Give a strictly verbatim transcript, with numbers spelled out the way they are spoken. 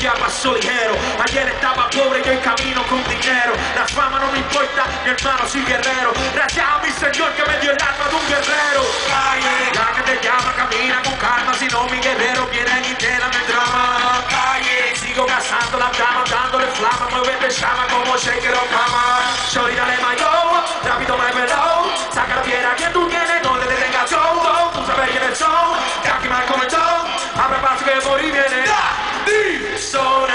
ya pasó ligero. Ayer estaba pobre, yo en camino con dinero. La fama no me importa, mi hermano soy guerrero. Gracias a mi Señor que me dio el alma de un guerrero. Calle, la que te llama, camina con calma. Si no, mi guerrero vienen y te dan el drama. Calle, sigo cazando las damas, dándole flama. Muévete, llama como shaker o cama. Shorty, dale mayo, rápido muévelo. Saca la piedra que tú tienes, no le detengas show. Tú sabes quién es el show, Yankee mal con el show. Abre paso que por ahí viene. Soy